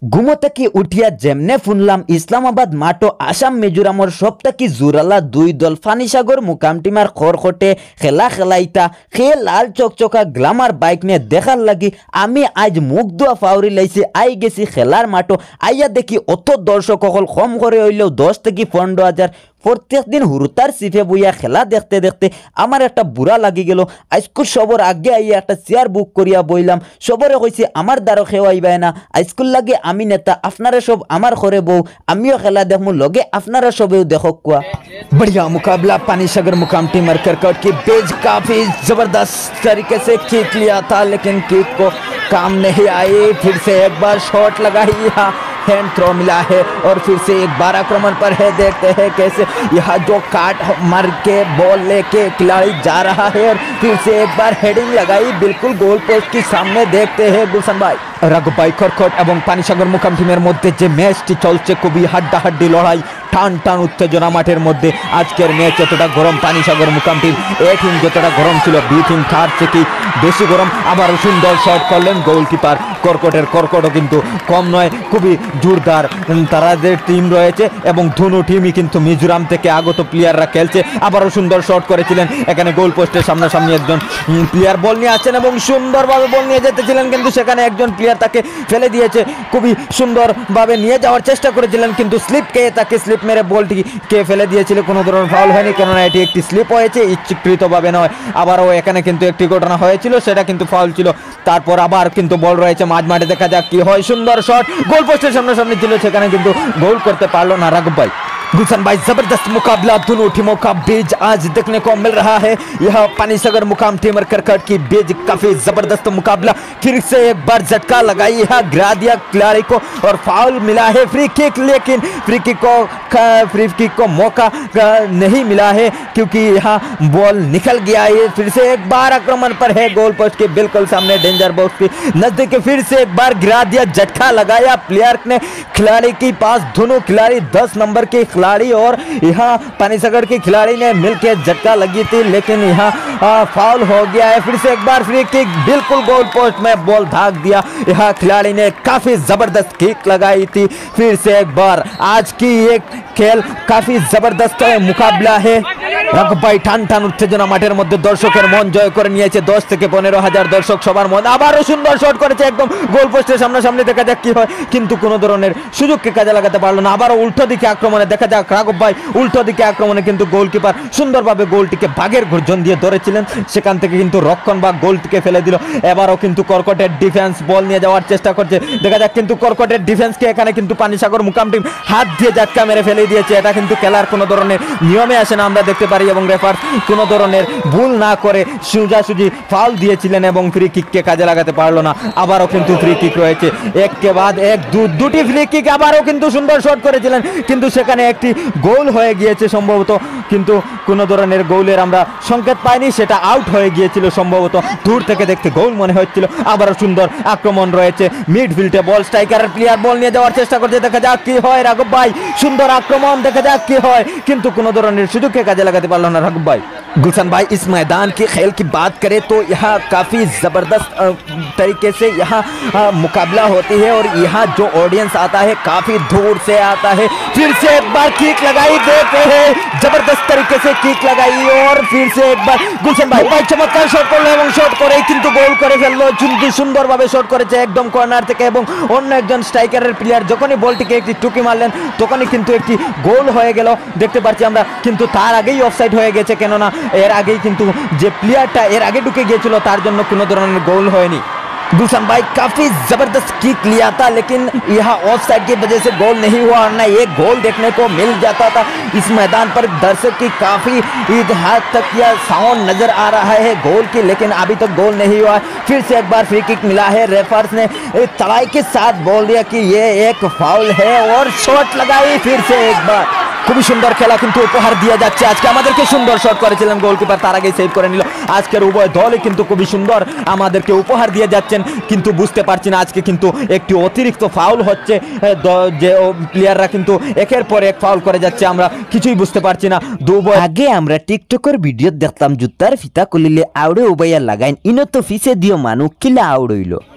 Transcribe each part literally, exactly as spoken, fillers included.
घुमो থেকে উঠিয়া যেমনে শুনলাম ইসলামাবাদ মাঠো আসাম মিজোরামর সবথেকে জোরালা দুই দল ফানিসাগর মুকাম টিমার খড়খটে খেলা খেলাইতা সে লাল চকচকা গ্লামার বাইক নিয়ে দেখার লাগি আমি আজ মুখ দোয়া ফাউরি লাইছি আই গেছি খেলার মাঠো আইয়া দেখি অত দর্শক সকল কম করে হইলেও দশ থেকে পনেরো হাজার প্রত্যেক দিন হুরুতার সিফে বইয়া খেলা দেখতে দেখতে আমার একটা বুড়া লাগি গেল। আজকুর সবর আগে আইয়া একটা চেয়ার বুক করিয়া বইলাম, সবরে কইছি আমার দ্বারা খেওয়াইবাই না, আজকুর লাগে আমি নেতা, আপনারা সব আমার ঘরে বউ, আমিও খেলা দেখমু লগে আপনারা সবেও দেখক কুয়া। बढ़िया मुकाबला पानीसागर मुकाम टीम क्रिकेट की बेज काफी जबरदस्त तरीके से किक लिया था लेकिन किक को काम नहीं आई। फिर से एक बार शॉट लगाई, यहाँ हैंड थ्रो मिला है और फिर से एक बार आक्रमण पर है। देखते हैं कैसे यहाँ जो काट मार के बॉल लेके खिलाड़ी जा रहा है और फिर से एक बार हेडिंग लगाई बिल्कुल गोल पोस्ट के सामने। देखते हैं गुलशन भाई রাঘব ভাই খড়খট এবং পানিসাগর মুকাম টিমের মধ্যে যে ম্যাচটি চলছে খুবই হাড্ডাহাড্ডি লড়াই, টান টান উত্তেজনা মাঠের মধ্যে। আজকের ম্যাচ যতটা গরম Panisagar Mukam team, A team যতটা গরম ছিল বি টিম তার থেকে বেশি গরম। আবারও সুন্দর শট করলেন গোলকিপার কর্কটের, কর্কটও কিন্তু কম নয়, খুবই জোরদার তারা যে টিম রয়েছে এবং দুনো টিমই কিন্তু মিজোরাম থেকে আগত প্লেয়াররা খেলছে। আবারও সুন্দর শট করেছিলেন এখানে গোল পোস্টের সামনাসামনি একজন প্লেয়ার বল নিয়ে আসছেন এবং সুন্দরভাবে বল নিয়ে যেতেছিলেন কিন্তু সেখানে একজন প্লেয়ার তাকে ফেলে দিয়েছে। খুবই সুন্দরভাবে নিয়ে যাওয়ার চেষ্টা করেছিলেন কিন্তু স্লিপ কে তাকে স্লিপ মেরে বলটি কে ফেলে দিয়েছিল। কোনো ধরনের ফাউল হয়নি কেননা এটি একটি স্লিপ হয়েছে, ইচ্ছাকৃতভাবে নয়। আবারও এখানে কিন্তু একটি ঘটনা হয়েছিল, সেটা কিন্তু ফাউল ছিল। তারপর আবার কিন্তু বল রয়েছে মাঝ মাঠে, দেখা যাক কি হয়। সুন্দর শট গোল পোস্টের সামনাসামনি ছিল, সেখানে কিন্তু গোল করতে পারলো না রাঘব ভাই। गुलशन भाई जबरदस्त मुकाबला दोनों टीमों का बीच आज देखने को मिल रहा है। यह पानीसागर मुकाम टीम क्रिकेट की बीच काफी जबरदस्त मुकाबला। फिर से एक बार झटका लगाई है, गिरा दिया खिलाड़ी को और फाउल मिला है फ्री किक, लेकिन फ्री किक को फ्री किक को मौका नहीं मिला है क्योंकि यहाँ बॉल निकल गया है। फिर से एक बार आक्रमण पर है गोल पोस्ट के बिल्कुल सामने डेंजर बॉक्स के नजदीक। फिर से एक बार गिरा दिया, झटका लगाया प्लेयर ने खिलाड़ी के पास। दोनों खिलाड़ी दस नंबर के खिलाड़ी और यहाँ पानीसागर के खिलाड़ी ने मिलकर झटका लगी थी लेकिन यहाँ फाउल हो गया है। फिर से एक बार फ्री किक बिल्कुल गोल पोस्ट में बॉल भाग दिया। यहाँ खिलाड़ी ने काफी जबरदस्त किक लगाई थी। फिर से एक बार आज की एक खेल काफी जबरदस्त मुकाबला है। রাঘব ভাই টান টান উত্তেজনা মাঠের মধ্যে, দর্শকের মন জয় করে নিয়েছে। দশ থেকে পনেরো হাজার দর্শক সবার মন। আবারও সুন্দর শট করেছে একদম গোল পোস্টের সামনাসামনি, দেখা যাক কি হয় কিন্তু কোনো ধরনের সুযোগকে কাজে লাগাতে পারলো না। আবারও উল্টো দিকে আক্রমণে, দেখা যাক রাঘব ভাই উল্টো দিকে আক্রমণে কিন্তু গোলকিপার সুন্দরভাবে গোলটিকে ভাগের গর্জন দিয়ে ধরেছিলেন, সেখান থেকে কিন্তু রক্ষণ বা গোলটিকে ফেলে দিল। এবারও কিন্তু কর্কটের ডিফেন্স বল নিয়ে যাওয়ার চেষ্টা করছে, দেখা যাক কিন্তু কর্কটের ডিফেন্সকে এখানে কিন্তু পানিসাগর মুকাম টিম হাত দিয়ে ঝাটকা মেরে ফেলে দিয়েছে। এটা কিন্তু খেলার কোনো ধরনের নিয়মে আসে না, আমরা দেখতে পারি এবং রেফার কোনো ধরনের ভুল না করে সোজাসুজি ফাউল দিয়েছিলেন এবং ফ্রি কিককে কাজে লাগাতে পারলো না। আবারও কিন্তু ফ্রি কিক রয়েছে, এককে বাদ এক দুটি ফ্রি কিক। আবারও কিন্তু সুন্দর শট করেছিলেন কিন্তু সেখানে একটি গোল হয়ে গিয়েছে সম্ভবত, কিন্তু কোনো ধরনের গোলের আমরা সংকেত পাইনি, সেটা আউট হয়ে গিয়েছিল সম্ভবত। দূর থেকে দেখতে গোল মনে হচ্ছিল। আবারও সুন্দর আক্রমণ রয়েছে মিডফিল্ডে, বল স্ট্রাইকারের প্লেয়ার বল নিয়ে যাওয়ার চেষ্টা করছে, দেখা যাক কি হয়। রাঘব ভাই সুন্দর আক্রমণ, দেখা যাক কি হয় কিন্তু কোনো ধরনের সুযোগকে কাজে লাগাতে পারলো না রাঘব भाई। गुलशन भाई इस मैदान के खेल की बात करें तो यहाँ काफ़ी ज़बरदस्त तरीके से यहाँ मुकाबला होती है और यहाँ जो ऑडियंस आता है काफ़ी दूर से आता है। फिर से एक बार किक लगाई, देते हैं जबरदस्त तरीके से किक लगाई और फिर से एक बार गुलशन भाई भाई चमत्कार शॉट করলো এবং শট করে কিন্তু গোল করে ফেললো। কিন্তু সুন্দরভাবে শট করেছে একদম কর্নার থেকে এবং অন্য একজন স্ট্রাইকারের প্লেয়ার যখনই বলটিকে একটি টুকি মারলেন তখনই কিন্তু একটি গোল হয়ে গেল দেখতে পাচ্ছি আমরা। কিন্তু তার আগেই অফসাইড হয়ে গেছে কেননা এর আগেই কিন্তু যে প্লেয়ারটা এর আগে ঢুকে গিয়েছিল তার জন্য কোনো ধরনের গোল হয়নি। गुलशन भाई काफी जबरदस्त किक लिया था लेकिन यहाँ ऑफ साइड की वजह से गोल नहीं हुआ और ना एक गोल देखने को मिल जाता था। इस मैदान पर दर्शक की काफी हद तक यह साउंड नजर आ रहा है गोल की, लेकिन अभी तक गोल नहीं हुआ। फिर से एक बार फ्री किक मिला है, रेफर्स ने तड़ाई के साथ बोल दिया कि ये एक फाउल है और शॉट लगाई। फिर से एक बार খুবই সুন্দর খেলা কিন্তু উপহার দিয়ে যাচ্ছে আজকে আমাদেরকে। সুন্দর শট করেছিলেন গোলকিপার, তার আগে সেভ করে নিল। আজকের উভয় দলই কিন্তু খুবই সুন্দর আমাদেরকে উপহার দিয়ে যাচ্ছেন, কিন্তু বুঝতে পারছি না আজকে কিন্তু একটি অতিরিক্ত ফাউল হচ্ছে, যে প্লেয়াররা কিন্তু একের পর এক ফাউল করে যাচ্ছে, আমরা কিছুই বুঝতে পারছি না। দুবয় আগে আমরা টিকটকের ভিডিও দেখতাম জুতার ফিতা খুলিলে আউড়ে উবাইয়া লাগাইন, ইনো তো ফিসে দিও মানু কিলা আউড়ইলো।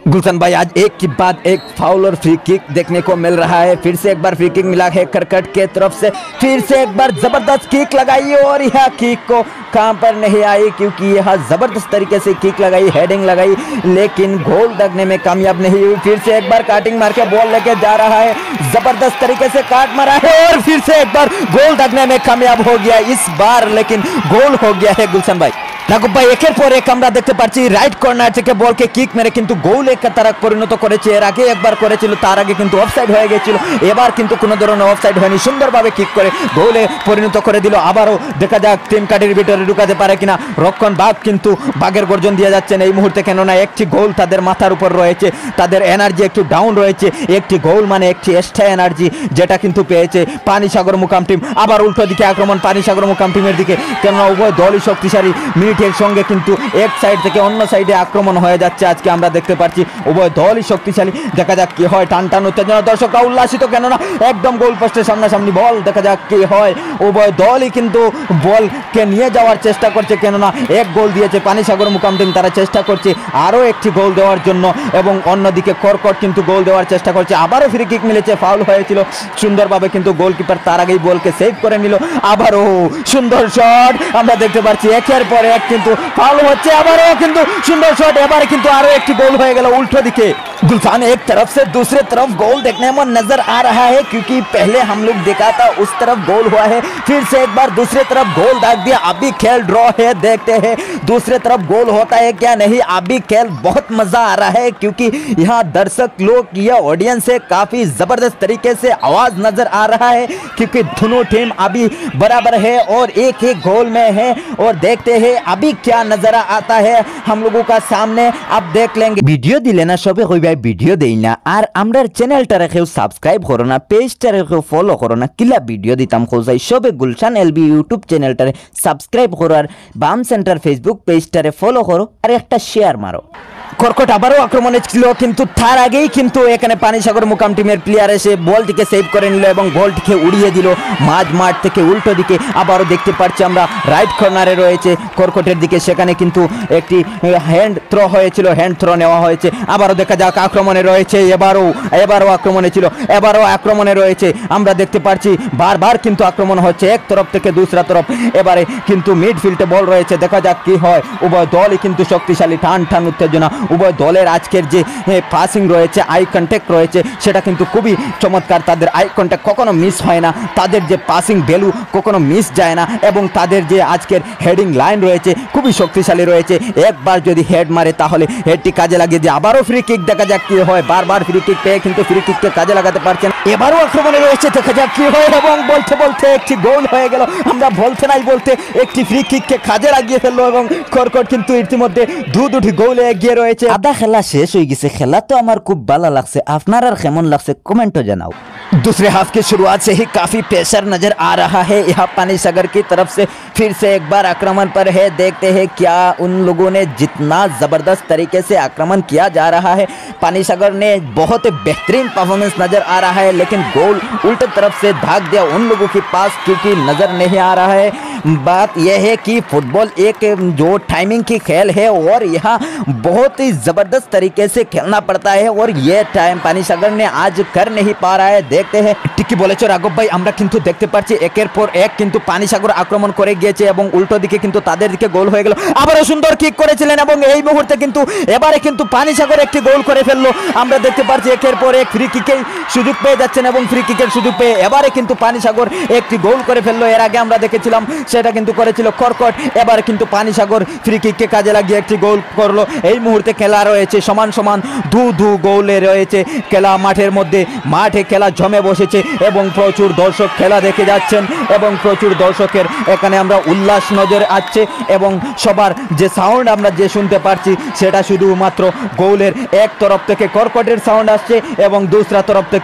गुलशन भाई आज एक के बाद एक फाउल और फ्री किक देखने को मिल रहा है। फिर से एक बार फ्री किक मिला है करकट के तरफ से, फिर से एक बार जबरदस्त किक लगाई और यह किक को कहां पर नहीं आई, क्योंकि यह जबरदस्त तरीके से किक लगाई, हेडिंग लगाई, लेकिन गोल लगने में कामयाब नहीं हुई। फिर से एक बार काटिंग मार के बॉल लेके जा रहा है, जबरदस्त तरीके से काट मारा है और फिर से एक बार गोल लगने में कामयाब हो गया इस बार, लेकिन गोल हो गया है गुलशन भाई। নাকুব ভাই একের পর এক আমরা দেখতে পাচ্ছি রাইট কর্নার থেকে বলকে কিক মেরে কিন্তু গোলে তারা পরিণত করেছে। এর আগে একবার করেছিল, তার আগে কিন্তু অফসাইড হয়ে গিয়েছিল, এবার কিন্তু কোনো ধরনের অফসাইড হয়নি, সুন্দরভাবে কিক করে গোলে পরিণত করে দিল। আবারও দেখা যাক টিম কাটের ভিতরে ঢুকাতে পারে কিনা। রক্ষণ বাঘ কিন্তু বাঘের গর্জন দিয়ে যাচ্ছেন এই মুহূর্তে, কেননা একটি গোল তাদের মাথার উপর রয়েছে, তাদের এনার্জি একটু ডাউন রয়েছে। একটি গোল মানে একটি এক্সট্রা এনার্জি যেটা কিন্তু পেয়েছে পানিসাগর মুকাম টিম। আবার উল্টো দিকে আক্রমণ পানিসাগর মুকাম টিমের দিকে, কেননা উভয় দলই শক্তিশালী। মিনিটের সঙ্গে কিন্তু এক সাইড থেকে অন্য সাইডে আক্রমণ হয়ে যাচ্ছে আজকে আমরা দেখতে পাচ্ছি, উভয় দলই শক্তিশালী। দেখা যাক কি হয়, টান টান উত্তেজনা, দর্শকরা উল্লাসিত, কেননা একদম গোল পোস্টের সামনাসামনি বল। দেখা যাক কি হয়, উভয় দলই কিন্তু বলকে নিয়ে যাওয়ার চেষ্টা করছে, কেননা এক গোল দিয়েছে পানিসাগর মুকাম টিম, তারা চেষ্টা করছে আরও একটি গোল দেওয়ার জন্য, এবং অন্যদিকে কর্কট কিন্তু গোল দেওয়ার চেষ্টা করছে। আবারও ফ্রি কিক মিলেছে, ফাউল হয়েছিল সুন্দরভাবে, কিন্তু গোলকিপার তার আগেই বলকে সেভ করে নিল। আবারও সুন্দর শট আমরা দেখতে পাচ্ছি, একের পর এক কিন্তু ফাউল হচ্ছে, আবারও কিন্তু সুন্দর শট, এবারে কিন্তু আরো একটি গোল হয়ে গেল উল্টো দিকে। गुलफान एक तरफ से दूसरे तरफ गोल देखने में नजर आ रहा है, क्योंकि पहले हम लोग देखा था उस तरफ गोल हुआ है, फिर से एक बार दूसरे तरफ गोल दाग दिया। अभी खेल ड्रॉ है, देखते हैं दूसरे तरफ गोल होता है क्या नहीं। अभी खेल बहुत मजा आ रहा है, क्योंकि यहाँ दर्शक लोग या ऑडियंस से काफी जबरदस्त तरीके से आवाज नजर आ रहा है, क्योंकि दोनों टीम अभी बराबर है और एक एक गोल में है। और देखते हैं अभी क्या नजर आता है हम लोगों का सामने, अब देख लेंगे। वीडियो दिले ना सबे कोई ভিডিও দেই না, আর আমরার চ্যানেলটা রেখেও সাবস্ক্রাইব করো না, পেজটা রেখেও ফলো করো না, কিলা ভিডিও দিতাম খোঁজাই সবে গুলশান এলবি ইউটিউব চ্যানেলটারে সাবস্ক্রাইব করো, আর বাম সেন্টার ফেসবুক পেজটারে ফলো করো, আর একটা শেয়ার মারো। কর্কট আবারও আক্রমণে ছিল, কিন্তু তার আগেই কিন্তু এখানে পানিসাগর মুকাম টিমের প্লেয়ার এসে বলটিকে সেভ করে নিল এবং বলটিকে উড়িয়ে দিল মাঝ মাঠ থেকে উল্টো দিকে। আবারও দেখতে পাচ্ছি আমরা রাইট কর্নারে রয়েছে কর্কটের দিকে, সেখানে কিন্তু একটি হ্যান্ড থ্রো হয়েছিল, হ্যান্ড থ্রো নেওয়া হয়েছে। আবারও দেখা যাক আক্রমণে রয়েছে, এবারও এবারও আক্রমণে ছিল, এবারও আক্রমণে রয়েছে। আমরা দেখতে পাচ্ছি বারবার কিন্তু আক্রমণ হচ্ছে এক তরফ থেকে দুসরা তরফ। এবারে কিন্তু মিডফিল্ডে বল রয়েছে, দেখা যাক কি হয়। উভয় দলই কিন্তু শক্তিশালী, টান টান উত্তেজনা। উভয় দলের আজকের যে পাসিং রয়েছে, আই কন্ট্যাক্ট রয়েছে, সেটা কিন্তু খুবই চমৎকার। তাদের আই কন্ট্যাক্ট কখনো মিস হয় না, তাদের যে পাসিং ভ্যালু কখনো মিস যায় না, এবং তাদের যে আজকের হেডিং লাইন রয়েছে খুবই শক্তিশালী রয়েছে। একবার যদি হেড মারে তাহলে হেডটি কাজে লাগিয়ে দিয়ে আবারও ফ্রি কিক, দেখা যাক কি হয়। বারবার ফ্রি কিক পেয়ে কিন্তু ফ্রি কিককে কাজে লাগাতে পারছেন। এবারও আক্রমণে রয়েছে, দেখা যাক কি হয়, এবং বলতে বলতে একটি গোল হয়ে গেল। আমরা বলতে নাই বলতে একটি ফ্রি কিককে কাজে লাগিয়ে ফেললো, এবং কর্কট কিন্তু ইতিমধ্যে দু দুটি গোলে এগিয়ে রয়েছে। আধা খেলা শেষ হয়ে গেছে, খেলা তো আমার খুব ভালো লাগছে, আপনার আর কেমন লাগছে কমেন্টও জানাও। दूसरे हाफ की शुरुआत से ही काफी प्रेशर नजर आ रहा है यहाँ पानीसागर की तरफ से। फिर से एक बार आक्रमण पर है, देखते हैं क्या उन लोगों ने जितना जबरदस्त तरीके से आक्रमण किया जा रहा है। पानीसागर ने बहुत बेहतरीन परफॉर्मेंस नजर आ रहा है, लेकिन गोल उल्टे तरफ से भाग दिया उन लोगों के पास, क्योंकि नजर नहीं आ रहा है। बात यह है कि फुटबॉल एक जो टाइमिंग की खेल है, और यहाँ बहुत ही जबरदस्त तरीके से खेलना पड़ता है, और ये टाइम पानीसागर ने आज कर नहीं पा रहा है। দেখতে হে ঠিকই বলেছো রাঘব ভাই, আমরা কিন্তু দেখতে পাচ্ছি একের পর এক কিন্তু পানিসাগর আক্রমণ করে গিয়েছে, এবং উল্টো দিকে কিন্তু তাদের দিকে গোল হয়ে গেল। আবারও সুন্দর কিক করেছিলেন, এবং এই মুহূর্তে কিন্তু এবারে কিন্তু পানিসাগর একটি গোল করে ফেললো। আমরা দেখতে পাচ্ছি একের পর এক ফ্রি কিকের সুযোগ পেয়ে যাচ্ছেন, এবং ফ্রি কিকের সুযোগ পেয়ে এবারে কিন্তু পানিসাগর একটি গোল করে ফেললো। এর আগে আমরা দেখেছিলাম সেটা কিন্তু করেছিল কর্কট, এবারে কিন্তু পানিসাগর ফ্রি কিককে কাজে লাগিয়ে একটি গোল করলো। এই মুহূর্তে খেলা রয়েছে সমান সমান, দু দু গোলে রয়েছে খেলা মাঠের মধ্যে। মাঠে খেলা জমে বসেছে, এবং প্রচুর দর্শক খেলা দেখে যাচ্ছেন, এবং প্রচুর দর্শকের এখানে আমরা উল্লাস নজরে আসছে, এবং সবার যে সাউন্ড আমরা যে শুনতে পারছি সেটা শুধুমাত্র গোলের এক তরফ থেকে কর্কটের সাউন্ড আসছে, এবং দুসরা তরফ থেকে আমরা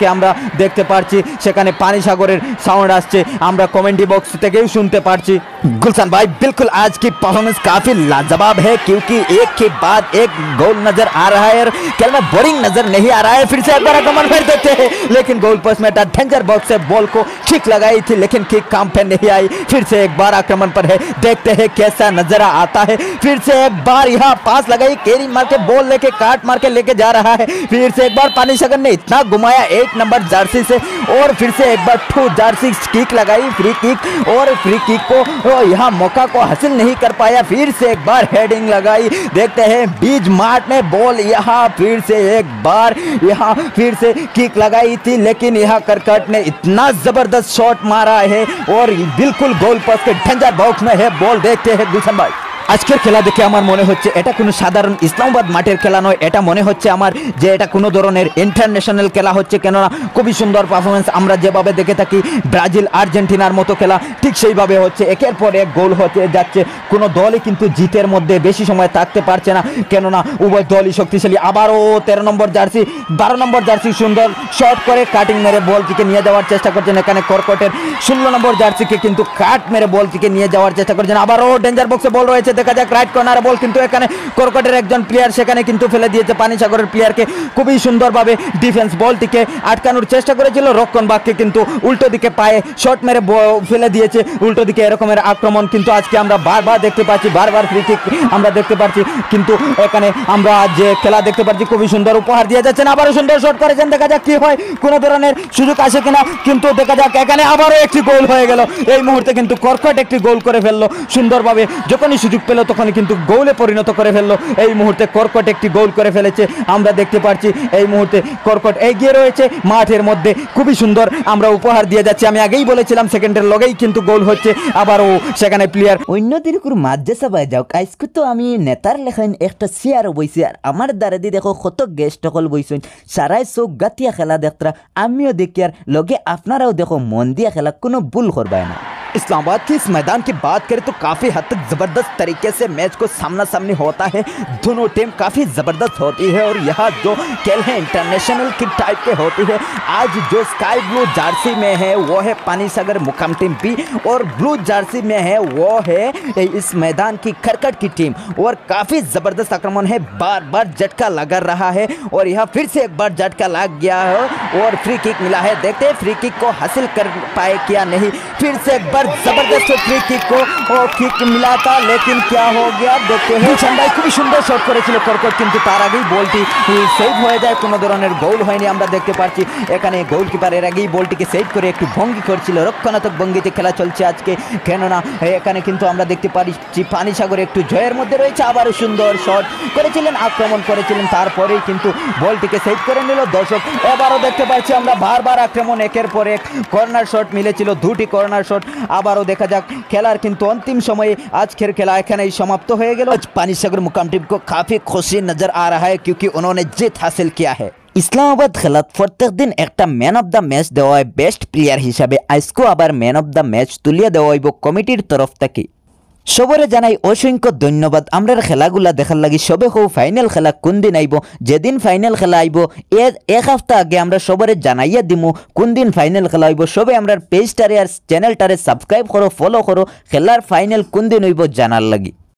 দেখতে পাচ্ছি সেখানে पानी सागरेर साउंड आसছে আমরা कमेंटी बॉक्स থেকেও শুনতে পাচ্ছি गुलशन भाई बिल्कुल आज की परफॉर्मेंस काफी लाजवाब है क्योंकि एक के बाद एक गोल नजर आ रहा है और क्या में बोरिंग नजर नहीं आ रहा है। फिर से एक बार आक्रमण फिर देखते हैं लेकिन गोल पोस्ट में डेंजर बॉक्स से बॉल को किक लगाई थी लेकिन किक काम पे नहीं आई। फिर से एक बार आक्रमण पर है देखते हैं कैसा नजर आता है। फिर से एक बार यहाँ पास लगाई कैरी मार के बॉल लेके काट मार के लेके जा रहा है। फिर से एक बार पानी सागर ने इतना घुमाया एक नंबर जर्सी से और फिर से एक बार टू जर्सी किक लगाई फ्री किक और फ्री किक को यहाँ मौका को हासिल नहीं कर पाया। फिर से एक बार हेडिंग लगाई देखते हैं बीच मार्ट ने बॉल यहाँ फिर से एक बार यहाँ फिर से किक लगाई थी लेकिन यहाँ करकट ने इतना जबरदस्त शॉट मारा है और बिल्कुल गोल पोस्ट के डेंजर बॉक्स में है बॉल। देखते हैं गुलशन भाई আজকের খেলা দেখে আমার মনে হচ্ছে এটা কোনো সাধারণ ইসলামাবাদ মাঠের খেলা নয়, এটা মনে হচ্ছে আমার যে এটা কোনো ধরনের ইন্টারন্যাশনাল খেলা হচ্ছে। কেননা খুবই সুন্দর পারফরমেন্স আমরা যেভাবে দেখে থাকি ব্রাজিল আর্জেন্টিনার মতো খেলা ঠিক সেইভাবে হচ্ছে একের পর এক গোল হতে যাচ্ছে। কোনো দলই কিন্তু জিতের মধ্যে বেশি সময় থাকতে পারছে না কেননা উভয় দলই শক্তিশালী। আবারও তেরো নম্বর জার্সি বারো নম্বর জার্সি সুন্দর শট করে কাটিং মেরে বলটিকে নিয়ে যাওয়ার চেষ্টা করছেন। এখানে কর্কটের ষোলো নম্বর জার্সিকে কিন্তু কাট মেরে বলটিকে নিয়ে যাওয়ার চেষ্টা করছেন। আবারও ডেঞ্জার বক্সে বল রয়েছে দেখা যাক রাইট কর্নারে বল কিন্তু এখানে কর্কটের একজন প্লেয়ার সেখানে কিন্তু ফেলে দিয়েছে পানি সাগরের প্লেয়ারকে খুবই সুন্দরভাবে ডিফেন্স বলটিকে আটকানোর চেষ্টা করেছিল রক্ষণ বাককে কিন্তু উল্টো দিকে পায়ে শট মেরে ফেলে দিয়েছে উল্টো দিকে। এরকমের আক্রমণ কিন্তু আজকে আমরা বারবার দেখতে পাচ্ছি বারবার ফ্রি কিক আমরা দেখতে পাচ্ছি কিন্তু এখানে আমরা যে খেলা দেখতে পাচ্ছি খুবই সুন্দর উপহার দিয়ে যাচ্ছেন। আবারও সুন্দর শট করেছেন দেখা যাক কি হয় কোনো ধরনের সুযোগ আসে কিনা কিন্তু দেখা যাক এখানে আবারও একটি গোল হয়ে গেল। এই মুহূর্তে কিন্তু কর্কট একটি গোল করে ফেললো সুন্দরভাবে যখনই সুযোগ পেল তখন কিন্তু গোলে পরিণত করে ফেললো। এই মুহূর্তে কর্কট একটি গোল করে ফেলেছে আমরা দেখতে পাচ্ছি। এই মুহূর্তে কর্কট এগিয়ে রয়েছে মাঠের মধ্যে খুবই সুন্দর আমরা উপহার দিয়ে যাচ্ছি। আমি আগেই বলেছিলাম সেকেন্ডের লগেই কিন্তু গোল হচ্ছে আবারও সেখানে প্লেয়ার অন্যদিকে মাঝে সবাই যাও আজকে তো আমি নেতার লেখাইন একটা চেয়ার বইছি আর আমার দ্বারা দিয়ে দেখো কত গেস্ট সকল বইছেন সারাই চোখ গাতিয়া খেলা দেখতরা আমিও দেখি আর লগে আপনারাও দেখো মন দিয়া খেলা কোনো ভুল করবাই না। इस्लामाबाद के इस मैदान की बात करें तो काफ़ी हद तक ज़बरदस्त तरीके से मैच को सामना सामनी होता है। दोनों टीम काफ़ी ज़बरदस्त होती है और यहाँ जो खेल है इंटरनेशनल की टाइप के होती है। आज जो स्काई ब्लू जर्सी में है वो है Panisagar Mukam team B और ब्लू जर्सी में है वो है इस मैदान की खरकट की टीम और काफ़ी ज़बरदस्त आक्रमण है बार बार झटका लगा रहा है और यहाँ फिर से एक बार झटका लग गया है और फ्री किक मिला है। देखते हैं फ्री किक को हासिल कर पाए क्या नहीं। फिर से एक बार जबरदस्त फ्री किक को और किक मिला था लेकिन क्या हो गया देखते हैं। ভাই খুবই সুন্দর শট করেছিল কর্কট কিন্তু তার আগেই বলটি সেভ হয়ে যায় কোনো ধরনের গোল হয়নি আমরা দেখতে পাচ্ছি। এখানে গোলকিপার এর আগেই বলটিকে সেভ করে একটু ভঙ্গি করছিল রক্ষণাত্মক ভঙ্গিতে খেলা চলছে আজকে কেননা এখানে কিন্তু আমরা দেখতে পাচ্ছি পানি সাগর একটু জয়ের মধ্যে রয়েছে। আবারও সুন্দর শট করেছিলেন আক্রমণ করেছিলেন তারপরেই কিন্তু বলটিকে সেভ করে নিল দর্শক। এবারও দেখতে পাচ্ছি আমরা বারবার আক্রমণ একের পর এক কর্নার শট মিলেছিল দুটি কর্নার শট। আবারও দেখা যাক খেলার কিন্তু अंतिम সময়ে আজকের খেলা এখানেই সমাপ্ত হয়ে গেল। पानी सागर मुकाम टीम को काफी खुशी नजर आ रहा है क्योंकि उन्होंने जीत हासिल किया है। ইসলামাবাদ খেলাত প্রত্যেক দিন একটা ম্যান অফ দ্য ম্যাচ দেওয়া হয় বেস্ট প্লেয়ার হিসাবে আজকেও আবার ম্যান অফ দ্য ম্যাচ তুলিয়ে দেওয়া হইব কমিটির তরফ থেকে। সবরে জানাই অসংখ্য ধন্যবাদ আমরার খেলাগুলা দেখার লাগি। সবে হো ফাইনাল খেলা কোন দিন আইব যেদিন ফাইনাল খেলা আইব এর এক সপ্তাহ আগে আমরা সবরে জানাইয়া দিমু কোন দিন ফাইনাল খেলা হইব। সবে আমরা পেজটারে আর চ্যানেলটারে সাবস্ক্রাইব করো ফলো করো খেলার ফাইনাল কোন দিন হইব জানার লাগি।